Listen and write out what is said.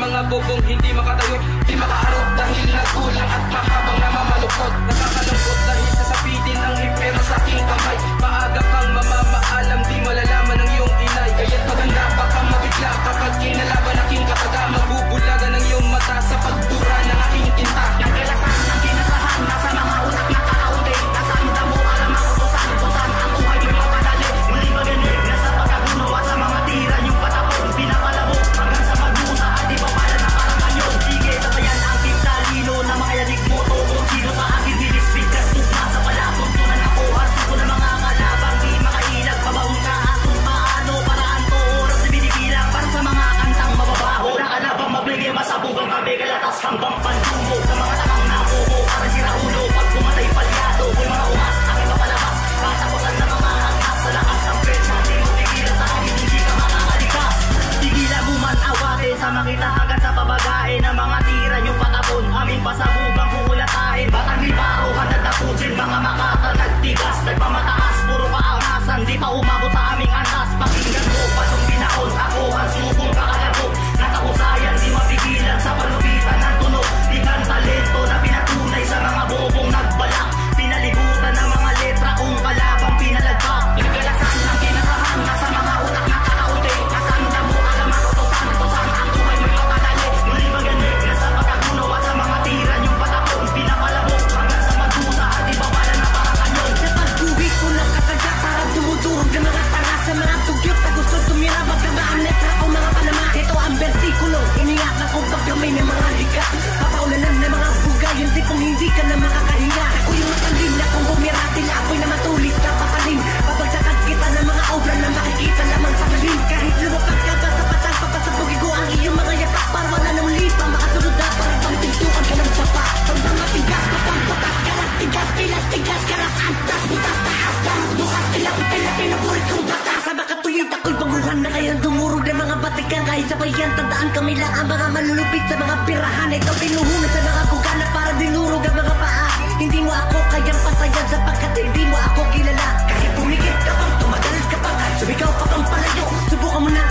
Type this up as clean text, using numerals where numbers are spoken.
mga bobong hindi makatayo, di makaharap dahil nagkulang at mahabang namamalukot. Nakakalungkot dahil sasapitin ang hipero sa aking kamay. Maaga kang mamamaalam, di malalaman ng iyong inay. Kaya't maganda baka mabigla kapag kinalaban aking kataga. Magbubulagan ng iyong mata sa pagdura ng aking tinta. Nagkalasan ng kinasahan, nasa mga utak na kakaunti. Nasa ang damo, alam ako kusan ang buhay may mapadali. Muli maganig, nasa pagkagulo at sa mga tira yung patapon. Pinapalabok hanggang sa magdusa at di pa pala na parang kanyon. Sige, sabayan ang tip talino na makiyanig mo to. Kung sino sa akin bilis-big gas tugma sa palapon. Tunan ako at suko ng mga kalabang di makailag. Babaong ka at kung paano paraan to. Oras na binibilang para sa mga kantang mababaho. Nakalabang mabigay masabugang kabe kalatas hanggang pantubo. Sa mga takang nabubo para si Raulo. Pag pumatay palyado, may mga umas aking papalabas. Katapusan na mga hangkas sa lakas ng petsa. Di mo tigilan sa akin, hindi ka makakalikas. Tigilan mo man awatin sa makita hanggang sa pabagain. Ang mga tira yung patapon, aming pasabugang kuulatain. Batang libaro, handa tapusin, mga makata nagtigas. Nagpamataas, puro kaangasan, di pa umabot sa aming antas. Pakinggan mo, patong binaon, ako ang subong kakalagot. Natakusayan, di mapigilan sa palupitan ng tunog. Di kang talento na pinatunay sa mga bobong nagbalak. Pinalibutan ng mga letra kung kalabang pinalagpak. Nagkalasan ng kinasahan, nasa mga utak na kakaunti. Nasa ang damo, alam ako tosan ang buhay mo'y mapadali. Muli maganig, nasa pagkagulo at sa mga tira yung patapon. Pinapalabok hanggang sa magdusa at di pa pala na parang kanyon. Sa pagbuwi ko ng kataga, parang dumudurog ng mga tanga sa mga tugyot na gusto tumira. Magdagaan letra o mga panama. Ito ang versikulo, iniyakan kong pagkamay ng mga liga. Papaulanan ng mga buga, yung tipong hindi ka na makakahinga. Ako yung matalim na kung bumiratil, ako'y na matulis na papalim. Babagsakan kita ng mga obra na makikita lamang sa galing. Kahit lumapag ka ba sa patang, papasabugin ko ang iyong mga yapak. Para wala nang lipa, makasunod na parang pangtintukan ka ng sapa. Pag mga tigas, patang patas, karas tigas, pilas tigas, karas antas, butas taas, karas bukas, tilang pinapurit kong batas. Sa makatuyod ako'y baguhan na kayang dumurog ng mga batikan. Kahit sa bayan, tandaan kami lang ang mga malulupit sa mga pirahan. Ito pinuhunan sa mga bugana para dinurog ang mga paa. Hindi mo ako kayang pasayan sapagkat hindi mo ako kilala. Kahit pumikit ka pang, tumagal ka pang, sumigaw ka pang palayo. Subukan mo na